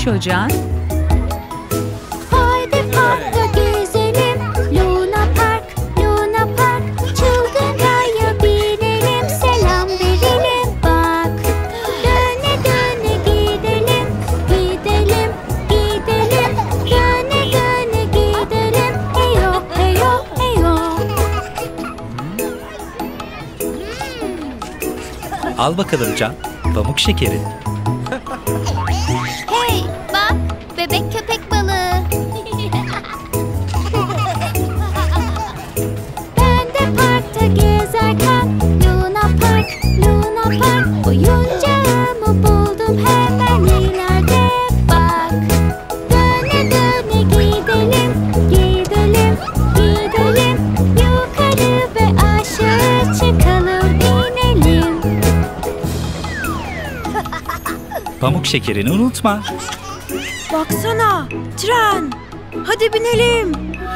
Neymiş o Can? Haydi parkta gezelim, Luna Park, Luna Park. Çılgın binelim, selam verelim bak. Döne döne gidelim, gidelim, gidelim. Döne döne gidelim, heyo heyo heyo. Al bakalım Can, pamuk şekeri. Hey bak, bebek köpek balığı. Ben de parkta gezerken Luna Park, Luna Park. Oyuncağımı buldum hemen ileride bak. Döne döne gidelim, gidelim, gidelim. Yukarı ve aşağı çıkalım, inelim. Pamuk şekerini unutma. Baksana, tren. Hadi binelim.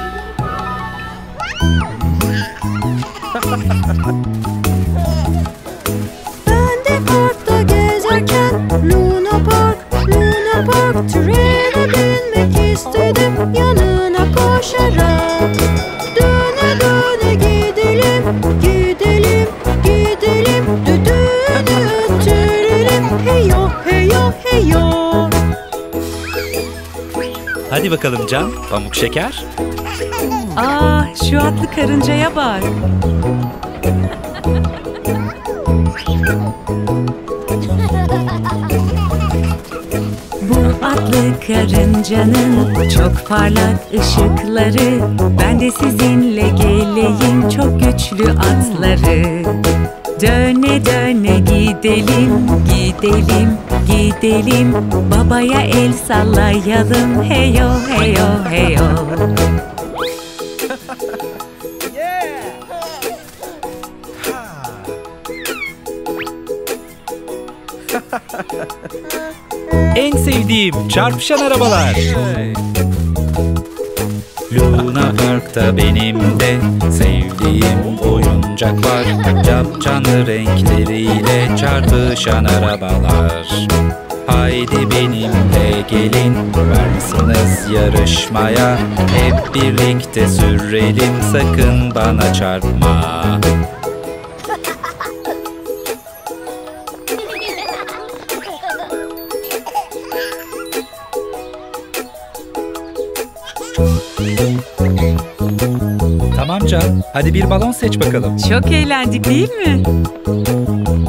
Ben de parkta gezerken Luna Park, Luna Park. Trene binmek istedim yanına koşarak. Döne döne gidelim, gidelim, gidelim. Düdüğünü öttürelim, heyo heyo heyo. Hadi bakalım Can, pamuk şeker. Aa, şu atlı karıncaya bak. Bu atlı karıncanın çok parlak ışıkları. Ben de sizinle geleyim çok güçlü atları. Döne döne gidelim, gidelim, gidelim. Babaya el sallayalım, heyo heyo heyo. En sevdiğim çarpışan arabalar. Luna Park'ta benim de sevdiğim oyuncak var. Capcanlı renkleriyle çarpışan arabalar. Haydi benimle gelin, varsınız yarışmaya. Hep birlikte sürelim, sakın bana çarpma. Tamam Can, hadi bir balon seç bakalım. Çok eğlendik değil mi?